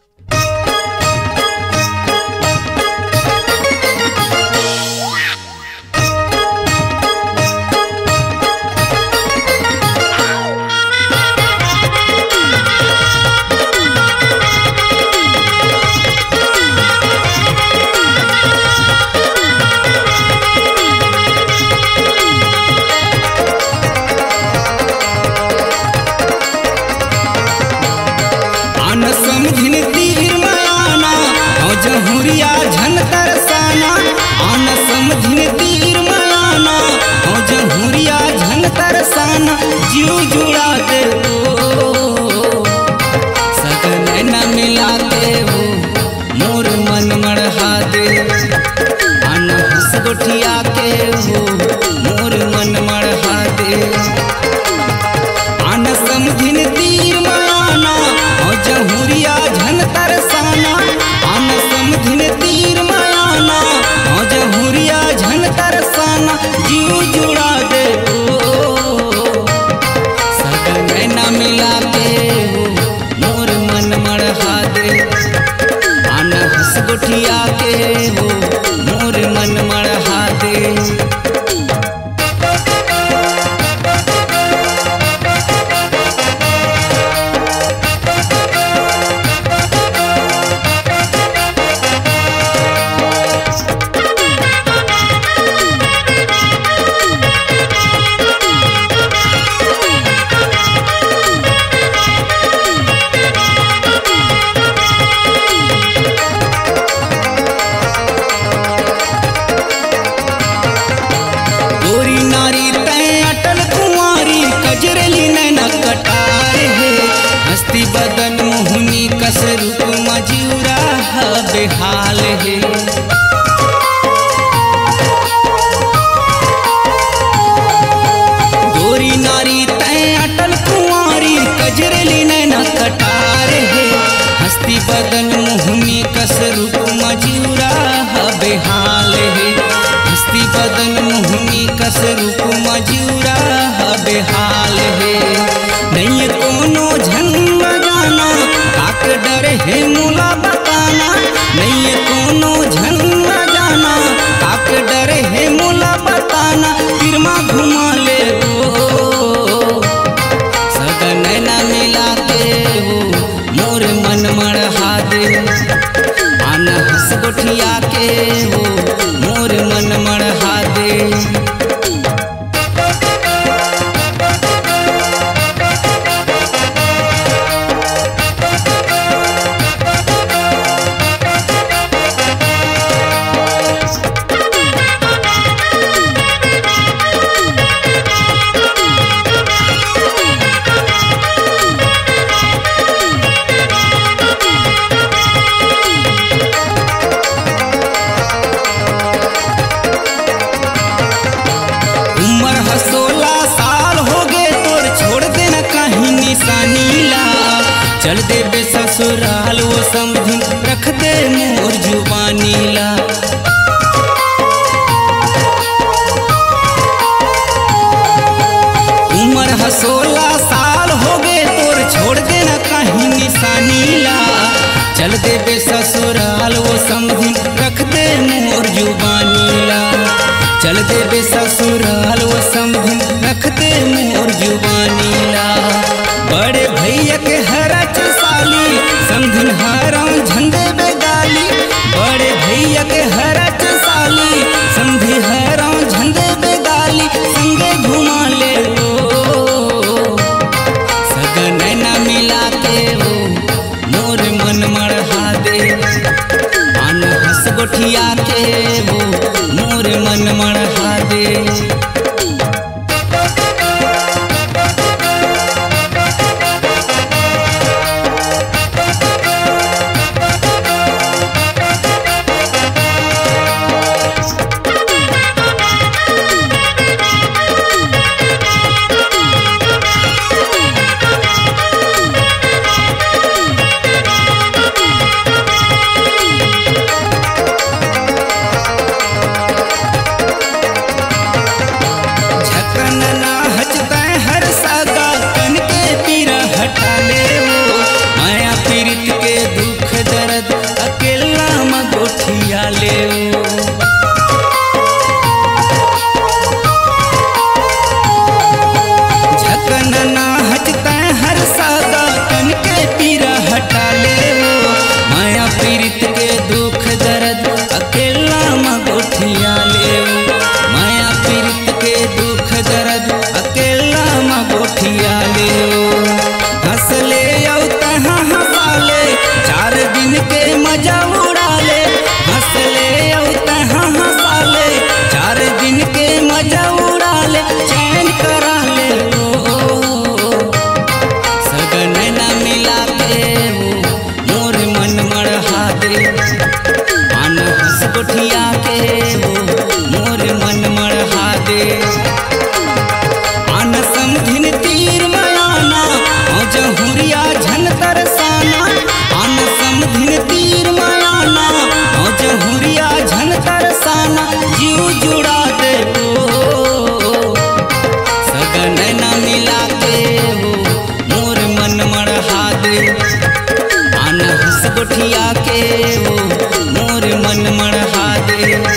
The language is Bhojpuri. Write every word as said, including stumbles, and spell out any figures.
जहुरिया झन तरसाना आन समझिन तीर माना हो जहुरिया झन तरसाना जीव जुड़ा दे हो सगन न मिला दे हो मोर मन मढ़ा दे आन हंस गोठिया के हो मोर मन मढ़ा दे आन समझिन तीर माना हो जहुरिया झन तरसाना आन समझिन तीर मायाना हो जहुरिया झन तरसाना जीव जुड़ा दे हो सगन न मिला के हो मोर मन मढ़ा दे आन हंस गोठिया के हो मोर मन मढ़ा दे। हस्ती बदन मोहनी कस रूप मजूरा बेहाल है गोरी नारी तय अटल कुंवारी कजरली नैना कटार है हस्ती बदन मोहनी कस रूप मजूरा बेहाल है हस्ती बदन मोहनी कस रूप मजूरा बेहाल है नहीं कोनो झन जाना काक डर है मुला बताना नहीं कोनो झन जाना काक डर है मुला बताना तिरमा घुमा ले हो सगन न मिला के हो मोर मन मढ़ा दे आन हंस गोठिया के हो मोर मन मढ़ा दे। चल दे बे ससुराल वो समझी रख दे मोर जुबानीला उम्र ह सोलह साल हो गए तोर छोड़ देना कहीं निशानीला चल दे बे ससुराल वो समझी रख दे मोर जुबानीला चल दे बे ससुराल वो समझी रख दे मोर जुबानीला बड़े भैया के हरा साली समझिन हरा झंडे बेगाली बड़े भैया के हरा साली समझी हरा झंडे बेगाली संगे घुमा ले हो सगन न मिला के हो मोर मन मढ़ा दे आन हंस गोठिया के हो मोर मन मढ़ा दे। हंस गोठिया के वो मोर मन मढ़ा दे।